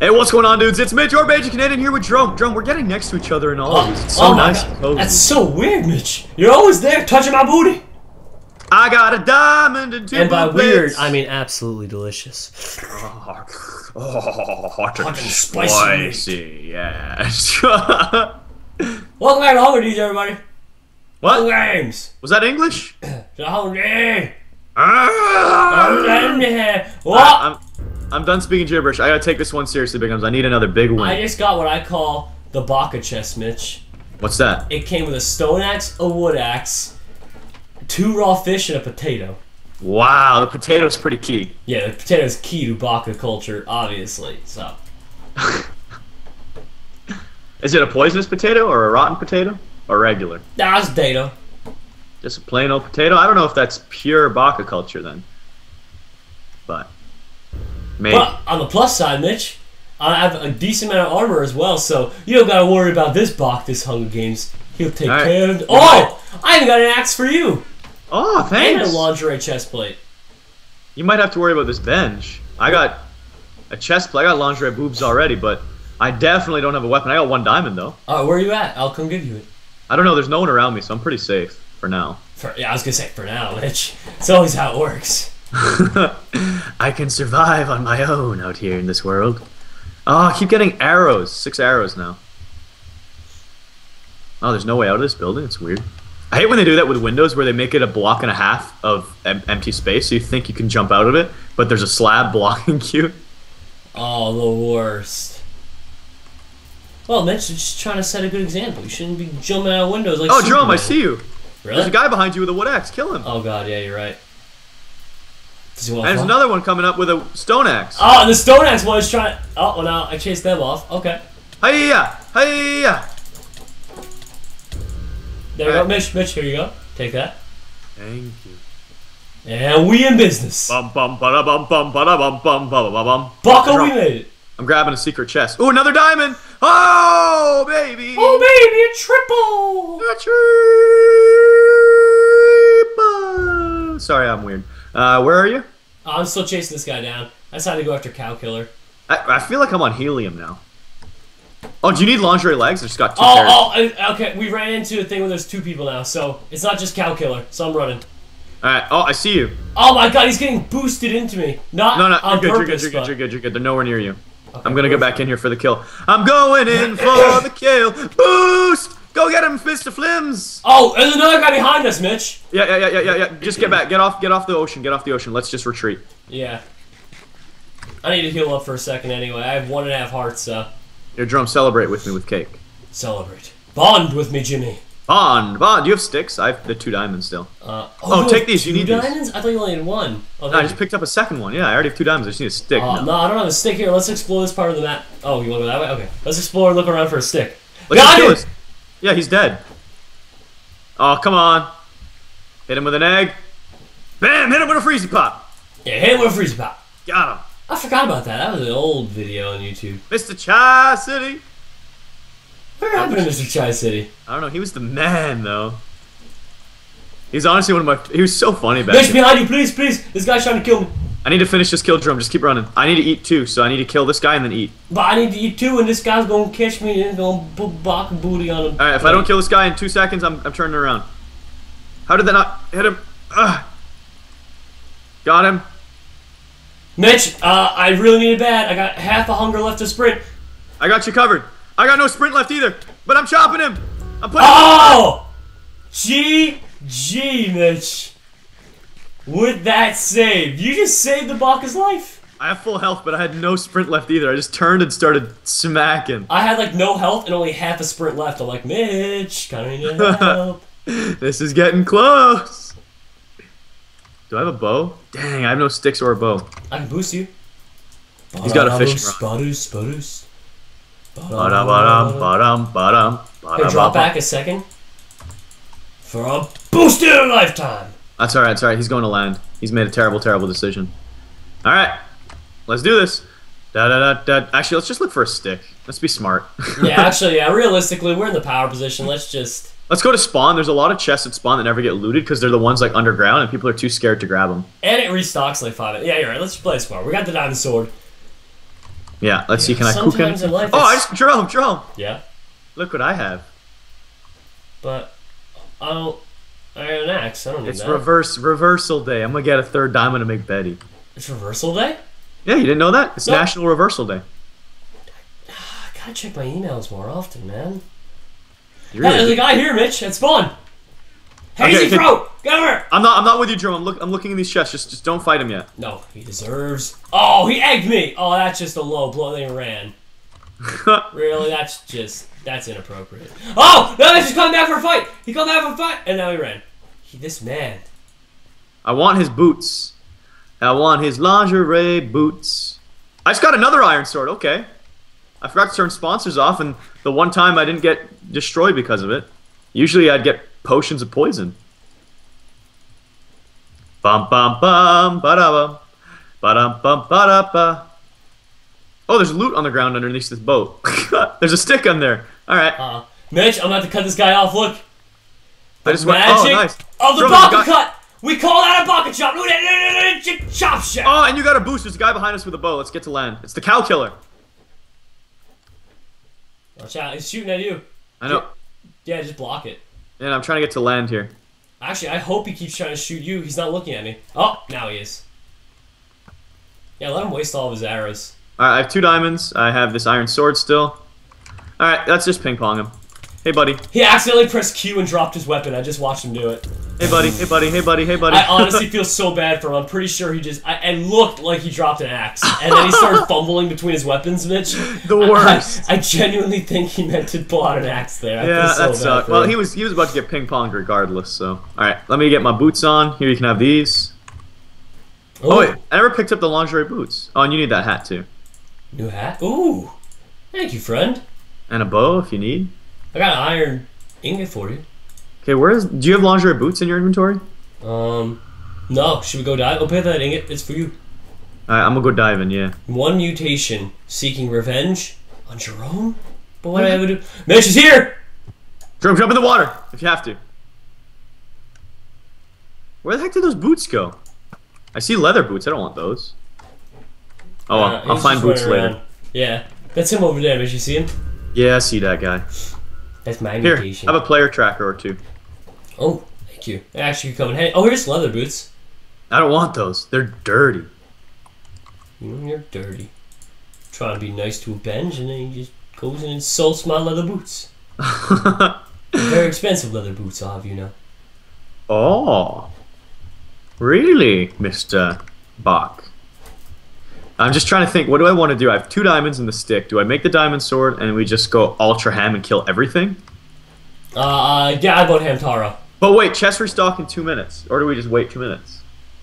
Hey, what's going on, dudes? It's Mitch, your Major Canadian here with Drum. Drum, we're getting next to each other and all of these. It's so nice and cozy. That's so weird, Mitch. You're always there, touching my booty. I got a diamond and two And by blue weird, plates. I mean absolutely delicious. Oh, hot and spicy. spicy, yes. Welcome back to Hunger Games, everybody. What? Hunger Games. Was that English? The Hunger Ah! Games. What? I'm done speaking gibberish. I gotta take this one seriously, Big Guns. I need another big win. I just got what I call the Baka chest, Mitch. What's that? It came with a stone axe, a wood axe, 2 raw fish, and a potato. Wow, the potato's pretty key. Yeah, the potato is key to Baka culture, obviously. So. Is it a poisonous potato or a rotten potato? Or regular? That's potato. Just a plain old potato? I don't know if that's pure Baka culture then. But maybe. But on the plus side, Mitch, I have a decent amount of armor as well, so you don't gotta worry about this Bach this Hunger Games. He'll take care of it. Oh! I even got an axe for you! Oh, thanks! And a lingerie chest plate. You might have to worry about this bench. I got a chest plate. I got lingerie boobs already, but I definitely don't have a weapon. I got 1 diamond though. Alright, where are you at? I'll come give you it. I don't know. There's no one around me, so I'm pretty safe for now. Yeah, I was gonna say for now, Mitch. It's always how it works. I can survive on my own out here in this world. Oh, I keep getting arrows. 6 arrows now. Oh, there's no way out of this building. It's weird. I hate when they do that with windows where they make it a block and a half of empty space, so you think you can jump out of it, but there's a slab blocking you. Oh, the worst. Well, Mitch, you're just trying to set a good example. You shouldn't be jumping out of windows like Oh, Jerome, I Superman. see you. Really? There's a guy behind you with a wood axe. Kill him. Oh god, yeah, you're right. Does he want And there's to another one coming up with a stone axe. Oh, and the stone axe one is trying. Oh, well, now I chased them off. Okay. Hiya! Hiya! There you go, Mitch. Here you go. Take that. Thank you. And we in business. Bum bum bada bum bum bada bum bum bum bum bum. Bucko, we made it. I'm grabbing a secret chest. Ooh, another diamond! Oh, baby! Oh, baby, a triple! A triple! Sorry, I'm weird. Where are you? Oh, I'm still chasing this guy down. I decided to go after Cow Killer. I feel like I'm on helium now. Oh, do you need lingerie legs? I just got 2 pairs. Okay. We ran into a thing where there's 2 people now, so it's not just Cow Killer. So I'm running. Alright, oh, I see you. Oh my god, he's getting boosted into me. Not No, on you're purpose, good. They're nowhere near you. Okay, I'm gonna get back in here for the kill. I'm going in for the kill. Boost! Go get him, Fist of Flims! Oh, there's another guy behind us, Mitch. Yeah. Just get back. Get off the ocean. Let's just retreat. Yeah. I need to heal up for a second anyway. I have 1.5 hearts, so. Your Drum, celebrate with me with cake. Celebrate. Bond with me, Jimmy. Bond. Do you have sticks? I have the 2 diamonds still. Oh, take these. You need 2 these. diamonds? I thought you only had 1. Oh, No, I just picked up a second one. Yeah, I already have 2 diamonds. I just need a stick. No, I don't have a stick here. Let's explore this part of the map. Oh, you want to go that way? Okay. Let's explore and look around for a stick. Let's just Got kill it! this. Yeah, he's dead. Oh, come on. Hit him with an egg. Bam! Hit him with a freezy pop. Yeah, hit him with a freezer pop. Got him. I forgot about that. That was an old video on YouTube. Mr. Chai City. What happened to Mr. Chai City? I don't know. He was the man, though. He's honestly one of my... He was so funny back Mitch, then. behind you, please, please. This guy's trying to kill me. I need to finish this kill, Drum. Just keep running. I need to eat too, so I need to kill this guy and then eat. But I need to eat 2, and this guy's gonna catch me and gonna put Bach booty on him. Alright, if I don't kill this guy in 2 seconds, I'm turning around. How did that not hit him? Ugh. Got him. Mitch, I really need it bad. I got half a hunger left to sprint. I got you covered. I got no sprint left either, but I'm chopping him. I'm putting Oh! GG, Mitch. With that save, you just saved the Bacchus life. I have full health, but I had no sprint left either. I just turned and started smacking. I had like no health and only half a sprint left. I'm like, Mitch, kinda need help. This is getting close. Do I have a bow? Dang, I have no sticks or a bow. I can boost you. He's got a fishing rod. Hey, drop back a second. For a boosted lifetime. That's alright, it's alright. He's going to land. He's made a terrible, terrible decision. Alright, let's do this. Actually, let's just look for a stick. Let's be smart. Yeah, actually, yeah, realistically, we're in the power position. Let's just... Let's go to spawn. There's a lot of chests at spawn that never get looted because they're the ones like underground and people are too scared to grab them. And it restocks like 5. Yeah, you're right. Let's play smart. We got the diamond sword. Yeah, let's see. Can I cook Sometimes it? in life Oh, it's- Jerome. Yeah, Look what I have. but I have an axe. I don't need It's that. reversal day. I'm gonna get a third diamond to make Betty. It's reversal day? Yeah, you didn't know that? It's Nope. National Reversal Day. I gotta check my emails more often, man. You Hey, there's a really- guy here, Mitch. At spawn. Hazy Okay, throat! Get over here! I'm not with you, Jerome. I'm looking in these chests. Just don't fight him yet. No, he deserves. Oh, he egged me! Oh, that's just a low blow. They ran. Really? That's inappropriate. Oh! No, he's just coming back for a fight! He come back for a fight! And now he ran. This man. I want his boots. I want his lingerie boots. I just got another iron sword. Okay. I forgot to turn sponsors off, and the one time I didn't get destroyed because of it. Usually I'd get potions of poison. Bum bum bum ba da bum ba dum bum ba da ba. Oh, there's loot on the ground underneath this boat. There's a stick on there. All right. Mitch, I'm about to cut this guy off. Look. I just went. Magic Oh, nice. of the Jerome, baka there's a guy- cut! We call that a baka chop! Look at that! Chop shot! Oh, and you got a boost. There's a guy behind us with a bow. Let's get to land. It's the cow killer. Watch out, he's shooting at you. I know. Yeah, just block it. And I'm trying to get to land here. Actually, I hope he keeps trying to shoot you. He's not looking at me. Oh, now he is. Yeah, let him waste all of his arrows. All right, I have 2 diamonds. I have this iron sword still. All right, let's just ping pong him. Hey, buddy. He accidentally pressed Q and dropped his weapon. I just watched him do it. Hey, buddy. Hey, buddy. Hey, buddy. Hey, buddy. I honestly feel so bad for him. I'm pretty sure he just... It looked like he dropped an axe. And then he started fumbling between his weapons, Mitch. The worst. I genuinely think he meant to pull out an axe there. I Yeah, feel so that bad sucked. for Well, him. he was about to get ping ponged regardless. So, all right, let me get my boots on. Here, you can have these. Oh wait, I never picked up the lingerie boots. Oh, and you need that hat too, New hat? Ooh. Thank you, friend. and a bow if you need. I got an iron ingot for you. Okay, do you have lingerie boots in your inventory? No. Should we go dive? Oh, pay that ingot. It's for you. All right, I'm gonna go diving. Yeah. One mutation. Seeking revenge on Jerome? But what do I have to do? Mitch is here! Jump in the water if you have to. Where the heck did those boots go? I see leather boots. I don't want those. Oh, well, I'll he's find just boots running later. around. Yeah. That's him over there, Mitch. You see him? Yeah, I see that guy. That's my Here, mutation. have a player tracker or 2. Oh, thank you. They actually come in handy. Oh, here's leather boots. I don't want those. They're dirty. You're dirty. Trying to be nice to a bench, and then he just goes and insults my leather boots. Very expensive leather boots, I'll have you know. Oh, really, Mr. Bach? I'm just trying to think, what do I want to do? I have 2 diamonds in the stick. Do I make the diamond sword and we just go ultra ham and kill everything? Yeah, I bought Hamtaro. But wait, chest restock in 2 minutes. Or do we just wait 2 minutes?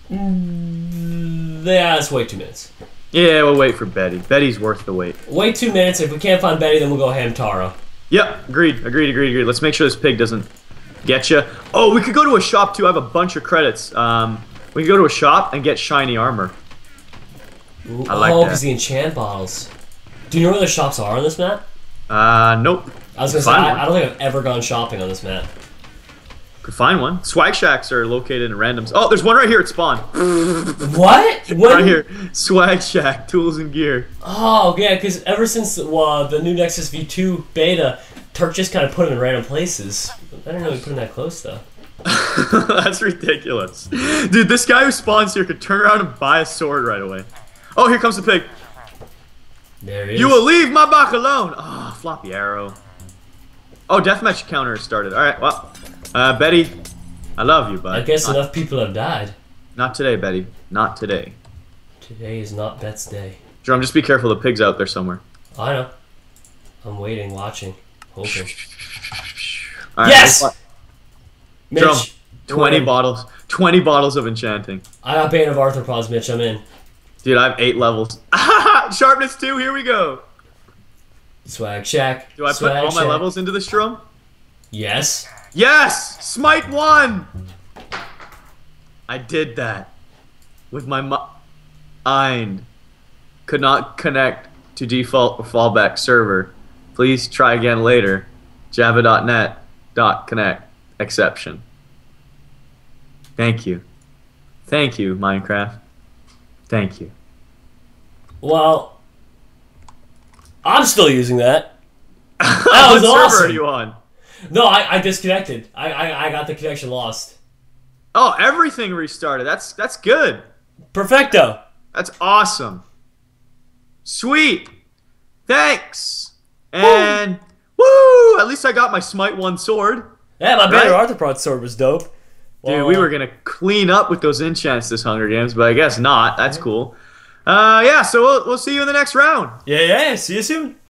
Yeah, let's wait 2 minutes. Yeah, we'll wait for Betty. Betty's worth the wait. Wait 2 minutes. If we can't find Betty, then we'll go Hamtaro. Yep, agreed. Let's make sure this pig doesn't get you. Oh, we could go to a shop too. I have a bunch of credits. We could go to a shop and get shiny armor. Ooh, I like oh, that. because the enchant bottles. Do you know where the shops are on this map? Nope. I was gonna say, Find I one. don't think I've ever gone shopping on this map. Could find one. Swag shacks are located in randoms. Oh, there's one right here at spawn. What? When? Right here. Swag shack, tools and gear. Oh, yeah, because ever since the new Nexus V2 beta, Turk just kind of put them in random places. I didn't know he put them that close, though. That's ridiculous. Dude, this guy who spawns here could turn around and buy a sword right away. Oh, here comes the pig. There he is. You will leave my back alone. Oh, floppy arrow. Oh, deathmatch counter started. Alright, well. Betty, I love you, bud. I guess enough people have died. Not today, Betty. Not today. Today is not Bet's day. Jerome, just be careful. The pig's out there somewhere. I know. I'm waiting, watching, hoping. All right, Yes! Mitch, Jerome, 20 win. bottles. 20 bottles of enchanting. I got Bane of Arthropods, Mitch. I'm in. Dude, I have 8 levels. Sharpness 2, here we go. Swag Shack. Do I put Swag all my Shack. levels into this, Jerome? Yes. Yes! Smite 1! I did that. With my mind. Could not connect to default or fallback server. Please try again later. Java.net.connect. Exception. Thank you. Thank you, Minecraft. Thank you. Well, I'm still using that. That What was server awesome. are you on? No, I disconnected. I got the connection lost. Oh, everything restarted. That's good. Perfecto. That's awesome. Sweet. Thanks. And woo! At least I got my Smite 1 sword. Yeah, my Banner Right? Arthropod sword was dope. Dude, Well, we were gonna clean up with those enchants this Hunger Games, but I guess not. That's cool. Yeah, so we'll see you in the next round. Yeah, see you soon.